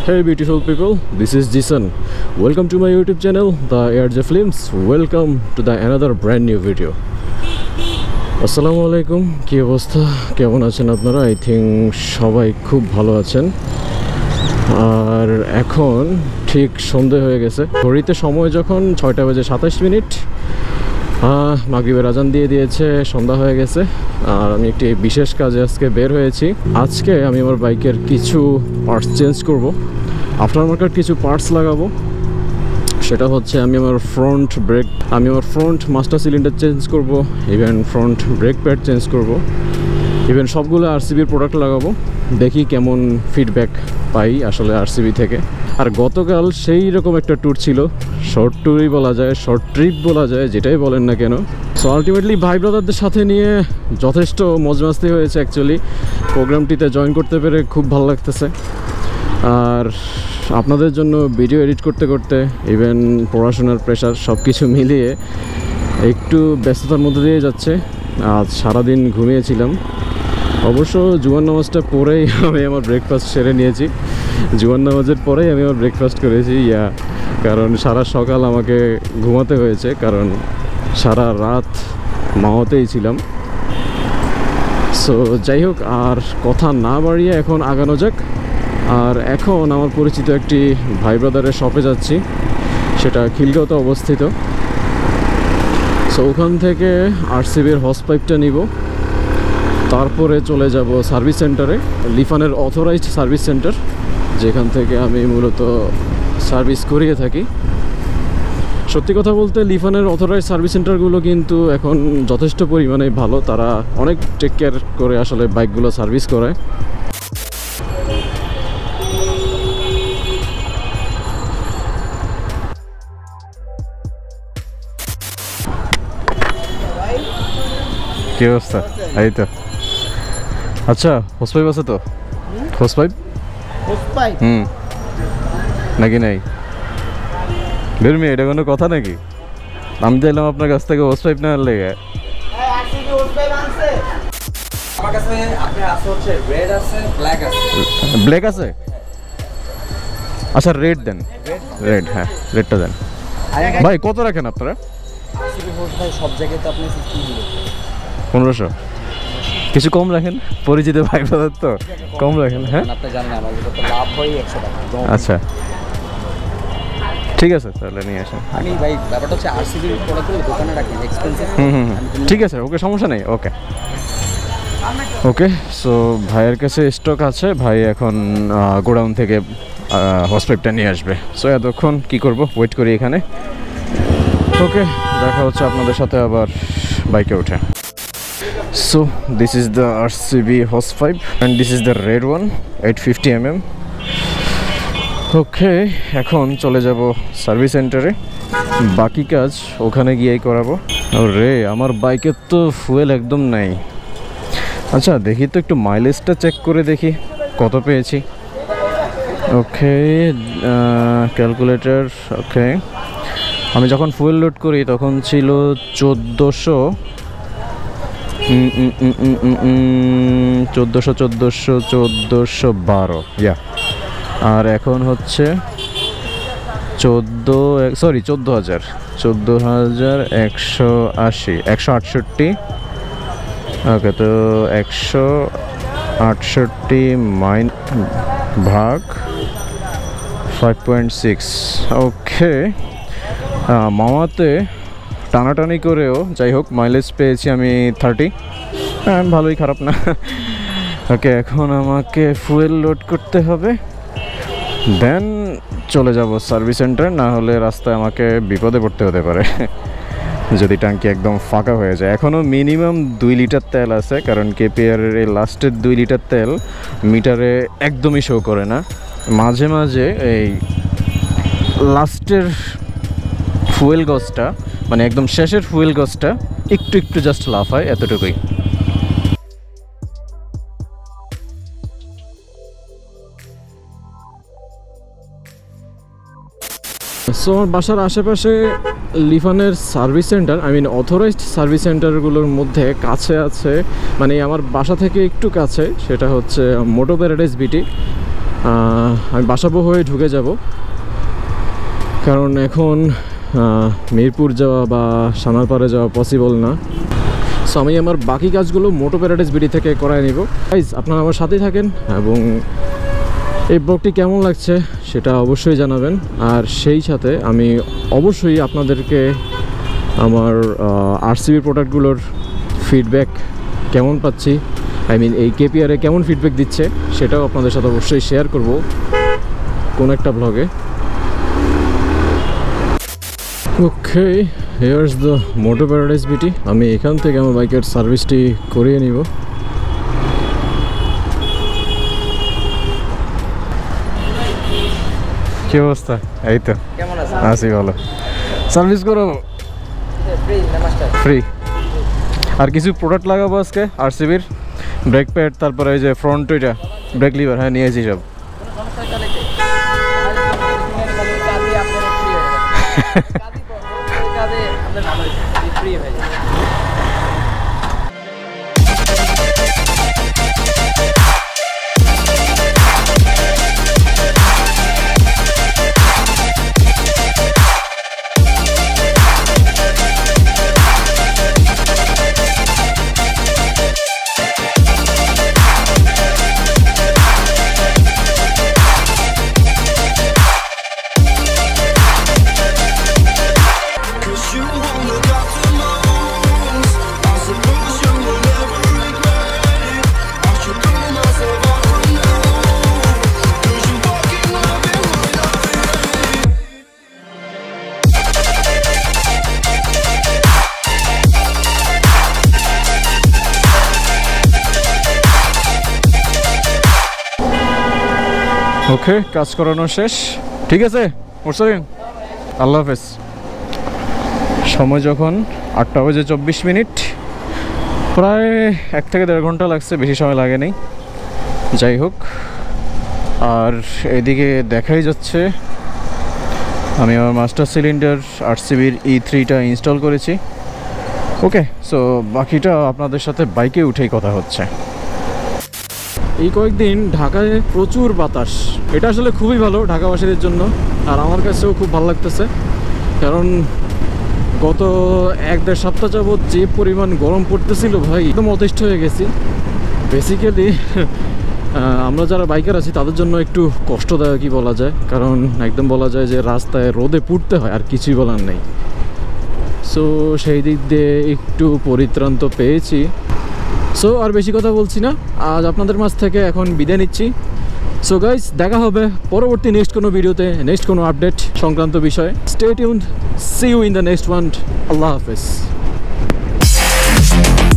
Hey beautiful people, this is Jason. Welcome to my YouTube channel, the ARJ Films. Welcome to the another brand new video. Assalamu alaikum, কি অবস্থা, কেমন আছেন আপনারা? I think সবাই খুব ভালো আছেন। আর এখন ঠিক সন্ধ্যা হয়ে গেছে, ঘড়িতে সময় যখন 6:27 মাগরিবের আজান দিয়ে দিয়েছে, সন্ধ্যা হয়ে গেছে। আর আমি একটি বিশেষ কাজে আজকে বের হয়েছি। আজকে আমি আমার বাইকের কিছু পার্টস চেঞ্জ করব, আফটার মার্কেট কিছু পার্টস লাগাবো। সেটা হচ্ছে আমি আমার ফ্রন্ট মাস্টার সিলিন্ডার চেঞ্জ করব, even front brake pad change করব, ইভেন সবগুলো আরসিবির প্রোডাক্ট লাগাবো। দেখি কেমন ফিডব্যাক পাই আসলে আরসিবি থেকে। আর গতকাল সেই রকম একটা ট্যুর ছিল, শর্ট ট্যুরই বলা যায়, শর্ট ট্রিপ বলা যায়, যেটাই বলেন না কেন। সো আলটিমেটলি ভাই ব্রাদারদের সাথে নিয়ে যথেষ্ট মজমাস্তি হয়েছে। অ্যাকচুয়ালি প্রোগ্রামটিতে জয়েন করতে পেরে খুব ভালো লাগতেছে। আর আপনাদের জন্য ভিডিও এডিট করতে করতে ইভেন পড়াশোনার প্রেশার সব কিছু মিলিয়ে একটু ব্যস্ততার মধ্যে দিয়ে যাচ্ছে। আজ সারাদিন ঘুমিয়েছিলাম। অবশ্য জুমার নামাজটা পরেই আমি আমার ব্রেকফাস্ট সেরে নিয়েছি। জুমার নামাজের পরেই আমি আমার ব্রেকফাস্ট করেছি, কারণ সারা সকাল আমাকে ঘুমাতে হয়েছে, কারণ সারা রাত মাওয়াতেই ছিলাম। সো যাই হোক, আর কথা না বাড়িয়ে এখন আগানো যাক। আর এখন আমার পরিচিত একটি ভাই ব্রাদারের শপে যাচ্ছি, সেটা খিলগাঁওতে অবস্থিত। সো ওখান থেকে আরসিবির হস পাইপটা নিব, তারপরে চলে যাব সার্ভিস সেন্টারে, লিফানের অথরাইজড সার্ভিস সেন্টার, যেখান থেকে আমি মূলত সার্ভিস করিয়ে থাকি। সত্যি কথা বলতে লিফানের অথরাইজড সার্ভিস সেন্টারগুলো কিন্তু এখন যথেষ্ট পরিমাণে ভালো, তারা অনেক টেক কেয়ার করে আসলে বাইকগুলো সার্ভিস করায়। কি অবস্থা? এই তো। আচ্ছা, হোস পাইপ আছে তো? হোস পাইপ নাকি নাই? বেরমি, এটা কোনো কথা নাকি? আমি চাইলাম আপনার কাছ থেকে হোস পাইপ নেওয়ার লেগে। ব্ল্যাক আছে? আচ্ছা রেড দেন, রেড, হ্যাঁ রেডটা দেন। ভাই কত রাখেন আপনারা? সব জায়গায় তো আপনি 1500। কিছু কম রাখেন, পরিচিত ভাই ব্রাদার তো কম রাখেন। হ্যাঁ আপনি জানেন আমার যত লাভ হয় 100 টাকা। আচ্ছা ঠিক আছে, তাহলে নিয়ে আসেন। আমি ভাই ব্যাপারটা হচ্ছে আরসিবি প্রোডাক্টগুলো দোকানে রাখি, এক্সপেন্সিভ। ঠিক আছে, ওকে, সমস্যা নেই। ওকে সো ভাইয়ের কাছে স্টক আছে, ভাই এখন গোডাউন থেকে হস পাইপটা নিয়ে আসবে। সো এতক্ষণ কী করব, ওয়েট করি এখানে। ওকে, দেখা হচ্ছে আপনাদের সাথে আবার বাইকে উঠে। So this is the RCB hose pipe and this is the red one, 850 mm. ওকে, এখন চলে যাব সার্ভিস সেন্টারে, বাকি কাজ ওখানে গিয়েই করাবো। রে, আমার বাইকের তো ফুয়েল একদম নাই। আচ্ছা দেখি তো, একটু মাইলেজটা চেক করে দেখি কত পেয়েছি। ওকে, ক্যালকুলেটর। ওকে, আমি যখন ফুয়েল লোড করি তখন ছিল 1412 আর এখন হচ্ছে 14168। ওকে, তো 168 ভাগ 5.6। ওকে, মামাতে টানাটানি করেও যাই হোক মাইলেজ পেয়েছি আমি 30। ভালোই, খারাপ না। ওকে, এখন আমাকে ফুয়েল লোড করতে হবে, দেন চলে যাব সার্ভিস সেন্টার, না হলে রাস্তায় আমাকে বিপদে পড়তে হতে পারে যদি ট্যাঙ্কি একদম ফাঁকা হয়ে যায়। এখনও মিনিমাম 2 লিটার তেল আছে, কারণ KPR এই লাস্টের 2 লিটার তেল মিটারে একদমই শো করে না। মাঝে মাঝে এই লাস্টের ফুয়েল গজটা, মানে একদম শেষের ফুয়েল গজটা একটু জাস্ট লাফ হয়, এতটুকুই। সো আমার বাসার আশেপাশে লিফানের সার্ভিস সেন্টার, অথরাইজড সার্ভিস সেন্টারগুলোর মধ্যে কাছে আছে, মানে আমার বাসা থেকে একটু কাছে, সেটা হচ্ছে MotoVlog BT। আমি বাসাবো হয়ে ঢুকে যাব, কারণ এখন মিরপুর যাওয়া বা সানারপাড়ে যাওয়া পসিবল না। সো আমি আমার বাকি কাজগুলো মোটো প্যারাডাইস বিডি থেকে করায় নিব। গাইজ আপনারা আমার সাথেই থাকেন এবং এই ব্লগটি কেমন লাগছে সেটা অবশ্যই জানাবেন। আর সেই সাথে আমি অবশ্যই আপনাদেরকে আমার আরসিবি প্রোডাক্টগুলোর ফিডব্যাক কেমন পাচ্ছি, আই মিন এই কেপিআরে কেমন ফিডব্যাক দিচ্ছে সেটাও আপনাদের সাথে অবশ্যই শেয়ার করব কোন একটা ব্লগে। Okay, here's the Moto Paradise BT. আমি এখান থেকে আমার বাইকের সার্ভিসটি করিয়ে নিব। কি অবস্থা? এই তো কেমন আছেন? আছি ভালো। সার্ভিস করো ফ্রি না মাস্টার? ফ্রি। আর কিছু প্রোডাক্ট লাগাবো আজকে আরসিবির, ব্রেক প্যাড, তারপরে এই যে ফ্রন্ট ওইটা ব্রেক লিভার, হ্যাঁ নিয়েছি সব। ওকে, কাজ করানো শেষ। ঠিক আছে মুরসালিন, আল্লাহ হাফেজ। সময় যখন 8:24, প্রায় 1 থেকে 1.5 ঘন্টা লাগছে, বেশি সময় লাগেনি। যাই হোক, আর এদিকে দেখাই যাচ্ছে আমি আমার মাস্টার সিলিন্ডার আরসিবির E3টা ইনস্টল করেছি। ওকে, সো বাকিটা আপনাদের সাথে বাইকে উঠেই কথা হচ্ছে। এই কয়েকদিন ঢাকায় প্রচুর বাতাস, এটা আসলে খুবই ভালো ঢাকাবাসীদের জন্য, আর আমার কাছেও খুব ভালো লাগতেছে। কারণ গত 1-1.5 সপ্তাহ যাবৎ যে পরিমাণ গরম পড়তেছিল ভাই, একদম অতিষ্ঠ হয়ে গেছি। বেসিক্যালি আমরা যারা বাইকার আছি তাদের জন্য একটু কষ্টদায়কই বলা যায়, কারণ একদম বলা যায় যে রাস্তায় রোদে পুড়তে হয়, আর কিছুই বলার নেই। সো সেই দিক দিয়ে একটু পরিত্রাণ তো পেয়েছি। সো আর বেশি কথা বলছি না, আজ আপনাদের মাঝ থেকে এখন বিদায় নিচ্ছি। সো গাইস, দেখা হবে পরবর্তী নেক্সট কোনো ভিডিওতে, নেক্সট কোনো আপডেট সংক্রান্ত বিষয়ে। Stay tuned, see you in the next one. আল্লাহ হাফেজ।